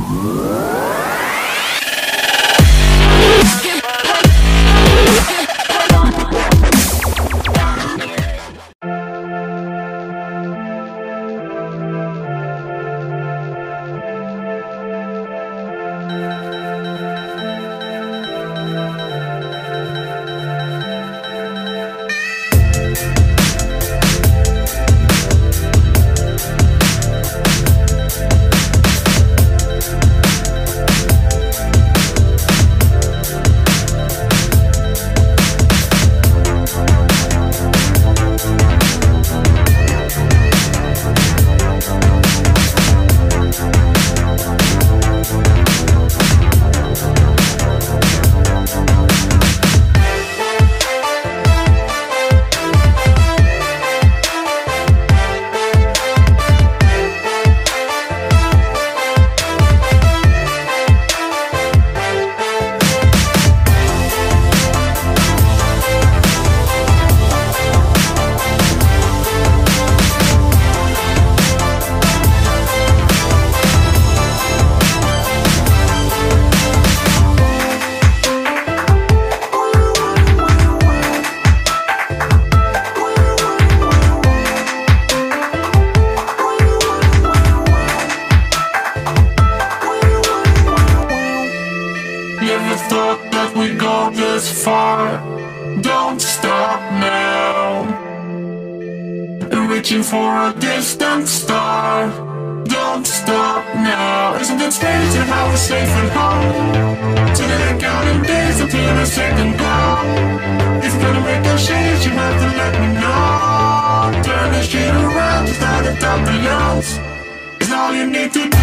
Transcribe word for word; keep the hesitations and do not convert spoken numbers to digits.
far. Don't stop now. Reaching for a distant star. Don't stop now. Isn't it strange how we're safe at home? Till the counting days until the second glow. If you're gonna make a change, you have to let me know. Turn the shit around, start at top the notes. It's all you need to do.